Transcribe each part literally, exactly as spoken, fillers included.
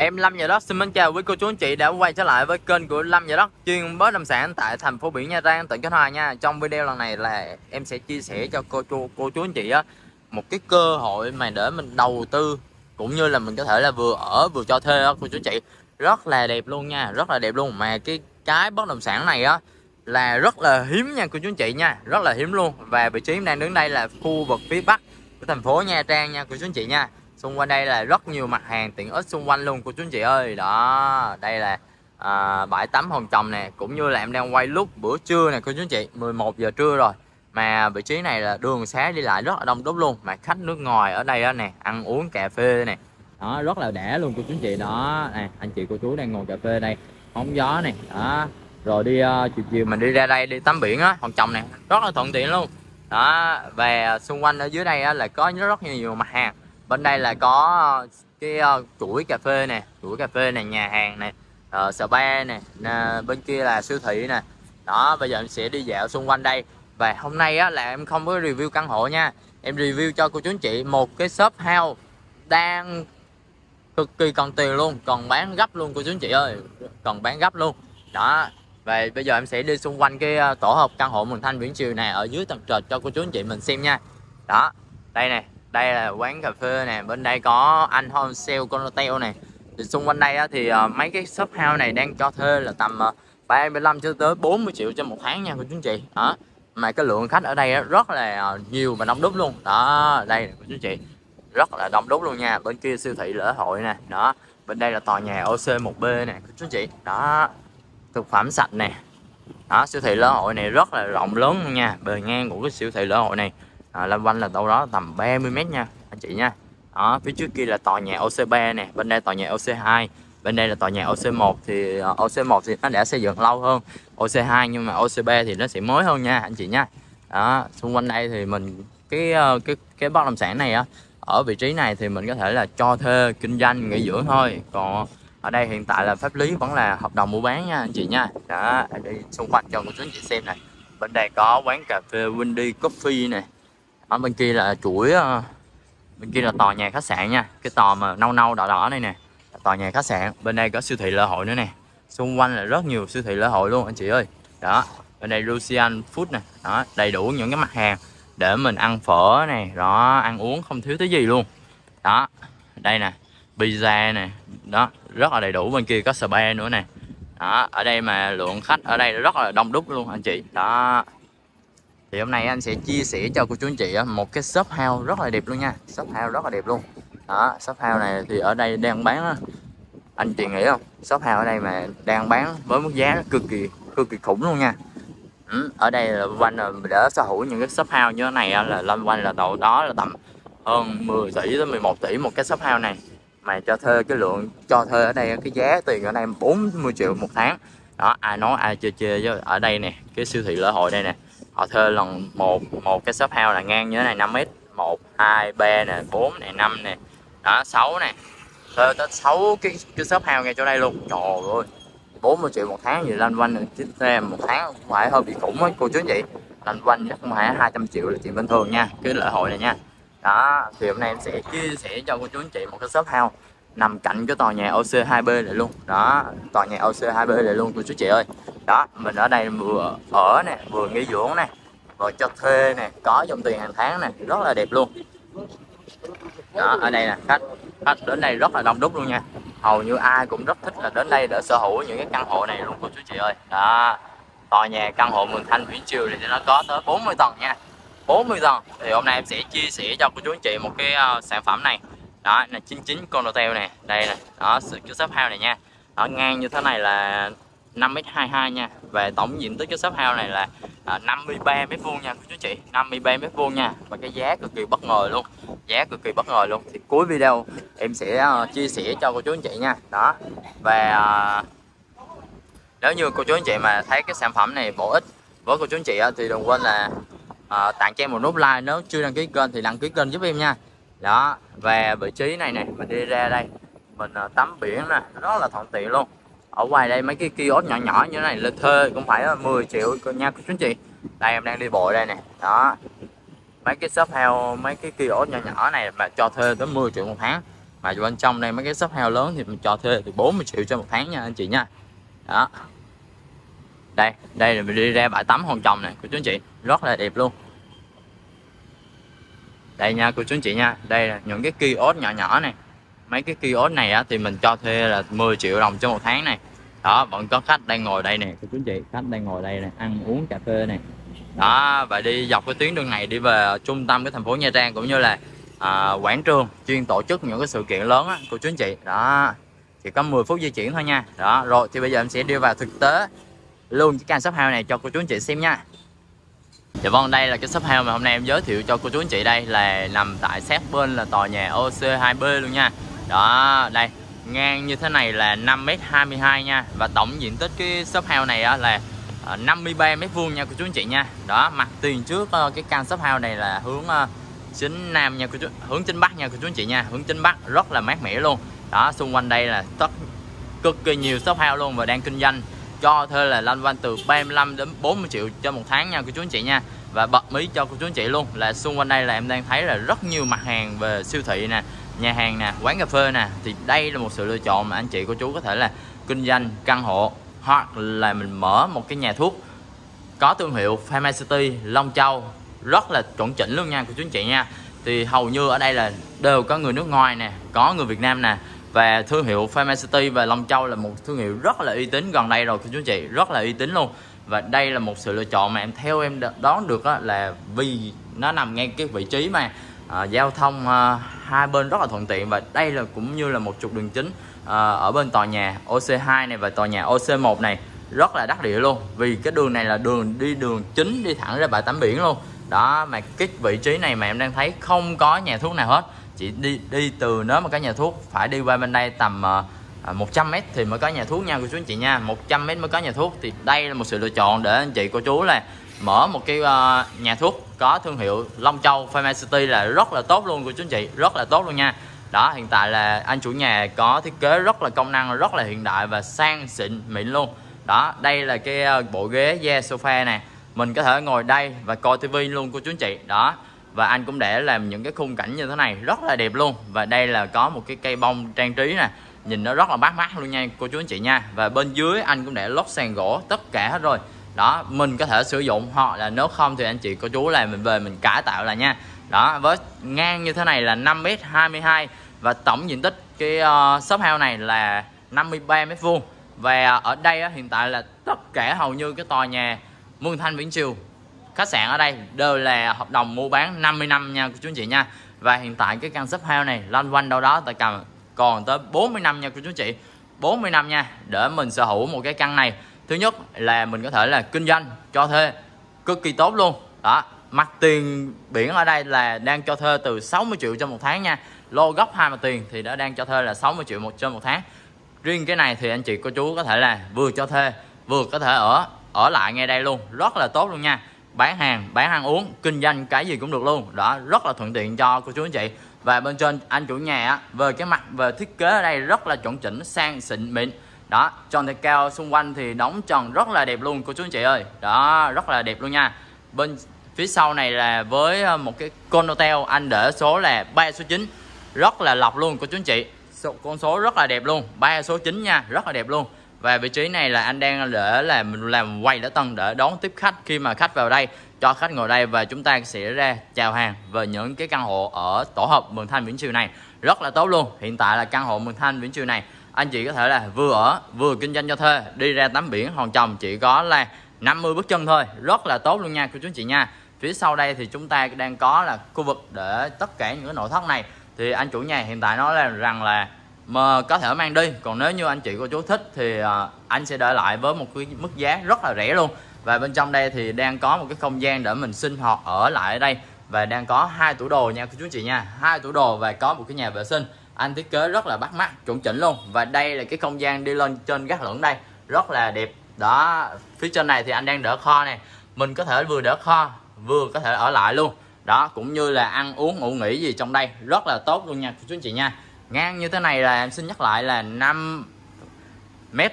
Em Lâm Nhà Đất xin mến chào quý cô chú anh chị đã quay trở lại với kênh của Lâm Nhà Đất chuyên bất động sản tại thành phố biển Nha Trang, tỉnh Khánh Hòa nha. Trong video lần này là em sẽ chia sẻ cho cô chú cô chú anh chị á một cái cơ hội mà để mình đầu tư cũng như là mình có thể là vừa ở vừa cho thuê á cô chú anh chị. Rất là đẹp luôn nha, rất là đẹp luôn, mà cái cái bất động sản này á là rất là hiếm nha cô chú anh chị nha, rất là hiếm luôn. Và vị trí em đang đứng đây là khu vực phía Bắc của thành phố Nha Trang nha cô chú anh chị nha. Xung quanh đây là rất nhiều mặt hàng tiện ích xung quanh luôn cô chú anh chị ơi. Đó, đây là à, bãi tắm Hòn Trầm nè, cũng như là em đang quay lúc bữa trưa nè cô chú anh chị, mười một giờ trưa rồi. Mà vị trí này là đường xá đi lại rất là đông đúc luôn, mà khách nước ngoài ở đây đó nè, ăn uống cà phê nè. Đó, rất là đã luôn cô chú anh chị. Đó, này, anh chị cô chú đang ngồi cà phê đây, hóng gió này. Đó, rồi đi uh, chiều chiều mình đi ra đây đi tắm biển á, Hòn Trầm này, rất là thuận tiện luôn. Đó, và xung quanh ở dưới đây á, là có rất nhiều mặt hàng. Bên đây là có cái uh, chuỗi cà phê nè, chuỗi cà phê này, nhà hàng nè, uh, spa nè, uh, bên kia là siêu thị nè. Đó, bây giờ em sẽ đi dạo xung quanh đây. Và hôm nay á, là em không có review căn hộ nha, em review cho cô chú anh chị một cái shop house đang cực kỳ cần tiền luôn, còn bán gấp luôn cô chú anh chị ơi, còn bán gấp luôn. Đó, và bây giờ em sẽ đi xung quanh cái uh, tổ hợp căn hộ Mường Thanh Viễn Triều này ở dưới tầng trệt cho cô chú anh chị mình xem nha. Đó, đây nè, đây là quán cà phê nè, bên đây có anh home sale Condotel nè. Thì xung quanh đây á, thì uh, mấy cái shop house này đang cho thuê là tầm uh, ba mươi lăm cho tới bốn mươi triệu cho một tháng nha cô chú anh chị. Đó, mà cái lượng khách ở đây á, rất là uh, nhiều và đông đúc luôn. Đó, đây nè cô chú anh chị, rất là đông đúc luôn nha. Bên kia siêu thị lễ hội nè. Đó, bên đây là tòa nhà O C một B nè cô chú anh chị. Đó, thực phẩm sạch nè. Đó, siêu thị lễ hội này rất là rộng lớn luôn nha. Bề ngang của cái siêu thị lễ hội này à, lanh quanh là đâu đó tầm ba mươi mét nha anh chị nha. Đó, phía trước kia là tòa nhà O C ba nè, bên đây tòa nhà O C hai, bên đây là tòa nhà O C một. Thì uh, O C một thì nó đã xây dựng lâu hơn O C hai, nhưng mà O C ba thì nó sẽ mới hơn nha anh chị nha. Đó, xung quanh đây thì mình cái uh, cái cái bất động sản này á, ở vị trí này thì mình có thể là cho thuê kinh doanh nghỉ dưỡng thôi. Còn ở đây hiện tại là pháp lý vẫn là hợp đồng mua bán nha anh chị nha. Đó, đi xung quanh cho một số anh chị xem này. Bên đây có quán cà phê Windy Coffee nè. Ở bên kia là chuỗi, bên kia là tòa nhà khách sạn nha, cái tòa mà nâu nâu đỏ đỏ này nè, tòa nhà khách sạn. Bên đây có siêu thị lễ hội nữa nè, xung quanh là rất nhiều siêu thị lễ hội luôn anh chị ơi. Đó, bên đây Lucian Food nè. Đó, đầy đủ những cái mặt hàng để mình ăn phở này, đó, ăn uống không thiếu thứ gì luôn. Đó, đây nè, pizza nè. Đó, rất là đầy đủ. Bên kia có spa nữa nè. Đó, ở đây mà lượng khách ở đây rất là đông đúc luôn anh chị. Đó, thì hôm nay anh sẽ chia sẻ cho cô chú anh chị một cái shop house rất là đẹp luôn nha. Shop house rất là đẹp luôn. Đó, shop house này thì ở đây đang bán, anh chị nghĩ không, shop house ở đây mà đang bán với mức giá cực kỳ cực kỳ khủng luôn nha. Ừ, ở đây là quanh là để sở hữu những cái shop house như thế này là lên quanh là đầu đó là tầm hơn mười tỷ tới mười một tỷ một cái shop house này. Mà cho thuê, cái lượng cho thuê ở đây, cái giá tiền ở đây bốn mươi triệu một tháng. Đó, ai nói ai chê chê chứ. Ở đây nè, cái siêu thị lễ hội đây nè, họ thuê lần một một cái shop house là ngang như thế này, năm mét, một hai ba nè, bốn nè, năm nè, đó, sáu nè, thuê tới sáu cái cái shop house ngay chỗ đây luôn. Trời ơi, bốn mươi triệu một tháng gì lanh quanh chính em một tháng cũng phải hơi bị khủng ấy cô chú anh chị. Lanh quanh chắc cũng phải hai trăm triệu là chuyện bình thường nha, cái lễ hội này nha. Đó, thì hôm nay em sẽ chia sẻ cho cô chú anh chị một cái shop house nằm cạnh cái tòa nhà O C hai B này luôn. Đó, tòa nhà O C hai B này luôn cô chú chị ơi. Đó, mình ở đây vừa ở nè, vừa nghỉ dưỡng nè, vừa cho thuê nè, có dòng tiền hàng tháng nè, rất là đẹp luôn. Đó, ở đây nè, khách khách đến đây rất là đông đúc luôn nha. Hầu như ai cũng rất thích là đến đây để sở hữu những cái căn hộ này luôn cô chú chị ơi. Đó, tòa nhà căn hộ Mường Thanh Viễn Triều thì nó có tới bốn mươi tầng nha, bốn mươi tầng. Thì hôm nay em sẽ chia sẻ cho cô chú anh chị một cái uh, sản phẩm này. Đó là chín chín Condotel nè, đây nè. Đó, cái shop house này nha. Đó, ngang như thế này là năm mét hai mươi hai nha. Và tổng diện tích cái shop house này là uh, năm mươi ba mét vuông nha cô chú chị, năm mươi ba mét vuông nha. Và cái giá cực kỳ bất ngờ luôn, giá cực kỳ bất ngờ luôn. Thì cuối video em sẽ uh, chia sẻ cho cô chú anh chị nha. Đó, và uh, nếu như cô chú anh chị mà thấy cái sản phẩm này bổ ích với cô chú anh chị thì đừng quên là à, tặng cho em một nút like, nếu chưa đăng ký kênh thì đăng ký kênh giúp em nha. Đó, và vị trí này nè, mình đi ra đây mình à, tắm biển nè, rất là thuận tiện luôn. Ở ngoài đây mấy cái kiosk nhỏ nhỏ như thế này lên thuê cũng phải mười triệu nha cô chú anh chị. Đây em đang đi bộ đây nè. Đó, mấy cái shop house, mấy cái kiosk nhỏ nhỏ này mà cho thuê tới mười triệu một tháng. Mà bên trong đây mấy cái shop house lớn thì mình cho thuê từ bốn mươi triệu cho một tháng nha anh chị nha. Đó, đây đây là mình đi ra bãi tắm Hòn Trồng này cô chú anh chị, rất là đẹp luôn. Đây nha cô chú anh chị nha, đây là những cái kiosk nhỏ nhỏ này. Mấy cái kiosk này á, thì mình cho thuê là mười triệu đồng cho một tháng này. Đó, vẫn có khách đang ngồi đây nè cô chú anh chị, khách đang ngồi đây nè, ăn uống cà phê này. Đó, và đi dọc cái tuyến đường này đi về trung tâm cái thành phố Nha Trang, cũng như là à, quảng trường chuyên tổ chức những cái sự kiện lớn á cô chú anh chị. Đó, chỉ có mười phút di chuyển thôi nha. Đó, rồi thì bây giờ em sẽ đi vào thực tế luôn cái căn shop house này cho cô chú anh chị xem nha. Dạ vâng, đây là cái shop house mà hôm nay em giới thiệu cho cô chú anh chị, đây là nằm tại sát bên là tòa nhà O C hai B luôn nha. Đó, đây ngang như thế này là năm mét hai mươi hai nha, và tổng diện tích cái shop house này á, là năm mươi ba mét vuông nha cô chú anh chị nha. Đó, mặt tiền trước cái căn shop house này là hướng chính nam nha cô chú, hướng chính bắc nha cô chú anh chị nha, hướng chính bắc rất là mát mẻ luôn. Đó, xung quanh đây là tất cực kỳ nhiều shop house luôn và đang kinh doanh cho thuê là loanh quanh từ ba mươi lăm đến bốn mươi triệu cho một tháng nha cô chú anh chị nha. Và bật mí cho cô chú anh chị luôn là xung quanh đây là em đang thấy là rất nhiều mặt hàng về siêu thị nè, nhà hàng nè, quán cà phê nè, thì đây là một sự lựa chọn mà anh chị cô chú có thể là kinh doanh căn hộ, hoặc là mình mở một cái nhà thuốc có thương hiệu Pharmacity Long Châu rất là chuẩn chỉnh luôn nha cô chú anh chị nha. Thì hầu như ở đây là đều có người nước ngoài nè, có người Việt Nam nè, và thương hiệu Pharmacity và Long Châu là một thương hiệu rất là uy tín gần đây rồi cô chú anh chị, rất là uy tín luôn. Và đây là một sự lựa chọn mà em theo em đoán được đó, là vì nó nằm ngay cái vị trí mà à, giao thông à, hai bên rất là thuận tiện, và đây là cũng như là một trục đường chính à, ở bên tòa nhà O C hai này và tòa nhà O C một này rất là đắc địa luôn, vì cái đường này là đường đi đường chính đi thẳng ra bãi tắm biển luôn. Đó, mà cái vị trí này mà em đang thấy không có nhà thuốc nào hết, chỉ đi đi từ nếu mà có nhà thuốc phải đi qua bên đây tầm uh, một trăm mét thì mới có nhà thuốc nha cô chú anh chị nha, một trăm mét mới có nhà thuốc. Thì đây là một sự lựa chọn để anh chị cô chú là mở một cái uh, nhà thuốc có thương hiệu Long Châu Pharmacity là rất là tốt luôn cô chú anh chị, rất là tốt luôn nha. Đó, hiện tại là anh chủ nhà có thiết kế rất là công năng, rất là hiện đại và sang xịn mịn luôn. Đó, đây là cái uh, bộ ghế da sofa nè, mình có thể ngồi đây và coi tivi luôn cô chú anh chị. Đó, và anh cũng để làm những cái khung cảnh như thế này rất là đẹp luôn. Và đây là có một cái cây bông trang trí nè, nhìn nó rất là bắt mắt luôn nha cô chú anh chị nha. Và bên dưới anh cũng để lót sàn gỗ tất cả hết rồi. Đó, mình có thể sử dụng, hoặc là nếu không thì anh chị cô chú là mình về mình cải tạo lại nha. Đó, với ngang như thế này là năm mét hai mươi hai và tổng diện tích cái uh, shop house này là năm mươi ba mét vuông. Và ở đây á, hiện tại là tất cả hầu như cái tòa nhà Mường Thanh Viễn Triều, khách sạn ở đây đều là hợp đồng mua bán năm mươi năm nha cô chú anh chị nha. Và hiện tại cái căn shop house này loanh quanh đâu đó tại cầm còn tới bốn mươi năm nha cô chú anh chị, bốn mươi năm nha, để mình sở hữu một cái căn này. Thứ nhất là mình có thể là kinh doanh cho thuê cực kỳ tốt luôn. Đó, mặt tiền biển ở đây là đang cho thuê từ sáu mươi triệu cho một tháng nha, lô gốc hai mặt tiền thì đã đang cho thuê là sáu mươi triệu một cho một tháng. Riêng cái này thì anh chị cô chú có thể là vừa cho thuê vừa có thể ở ở lại ngay đây luôn, rất là tốt luôn nha. Bán hàng, bán ăn uống, kinh doanh cái gì cũng được luôn. Đó, rất là thuận tiện cho cô chú anh chị. Và bên trên anh chủ nhà á, về cái mặt về thiết kế ở đây rất là chuẩn chỉnh, sang xịn mịn. Đó, tròn thì cao, xung quanh thì đóng tròn rất là đẹp luôn cô chú anh chị ơi. Đó, rất là đẹp luôn nha. Bên phía sau này là với một cái condotel, anh để số là ba số chín, rất là lọc luôn cô chú anh chị. Con số rất là đẹp luôn, ba số chín nha, rất là đẹp luôn. Và vị trí này là anh đang để là mình làm quay lễ tân để đón tiếp khách, khi mà khách vào đây cho khách ngồi đây và chúng ta sẽ ra chào hàng về những cái căn hộ ở tổ hợp Mường Thanh Viễn Triều này, rất là tốt luôn. Hiện tại là căn hộ Mường Thanh Viễn Triều này anh chị có thể là vừa ở vừa kinh doanh cho thuê, đi ra tắm biển Hòn Trồng chỉ có là năm mươi bước chân thôi, rất là tốt luôn nha cô chú anh chị nha. Phía sau đây thì chúng ta đang có là khu vực để tất cả những cái nội thất này thì anh chủ nhà hiện tại nói là rằng là mà có thể mang đi, còn nếu như anh chị cô chú thích thì uh, anh sẽ để lại với một cái mức giá rất là rẻ luôn. Và bên trong đây thì đang có một cái không gian để mình sinh hoạt ở lại ở đây, và đang có hai tủ đồ nha cô chú anh chị nha, hai tủ đồ và có một cái nhà vệ sinh anh thiết kế rất là bắt mắt, chuẩn chỉnh luôn. Và đây là cái không gian đi lên trên gác lửng đây rất là đẹp. Đó, phía trên này thì anh đang đỡ kho này, mình có thể vừa đỡ kho vừa có thể ở lại luôn. Đó, cũng như là ăn uống ngủ nghỉ gì trong đây rất là tốt luôn nha cô chú anh chị nha. Ngang như thế này là em xin nhắc lại là năm mét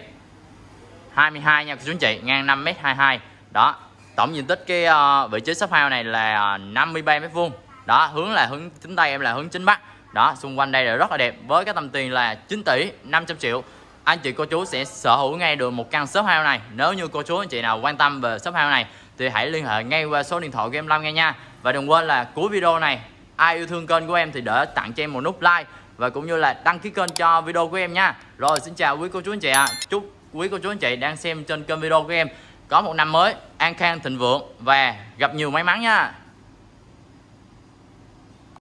hai mươi hai nha cô chú anh chị, ngang năm mét hai mươi hai. Đó, tổng diện tích cái uh, vị trí shop house này là năm mươi ba mét vuông. Đó, hướng là hướng chính tây em là hướng chính bắc, Đó, xung quanh đây là rất là đẹp, với cái tầm tiền là chín tỷ năm trăm triệu. Anh chị cô chú sẽ sở hữu ngay được một căn shop house này. Nếu như cô chú anh chị nào quan tâm về shop house này thì hãy liên hệ ngay qua số điện thoại của em Lâm nghe nha. Và đừng quên là cuối video này, ai yêu thương kênh của em thì đỡ tặng cho em một nút like và cũng như là đăng ký kênh cho video của em nha. Rồi, xin chào quý cô chú anh chị ạ. À. Chúc quý cô chú anh chị đang xem trên kênh video của em có một năm mới an khang thịnh vượng và gặp nhiều may mắn nha.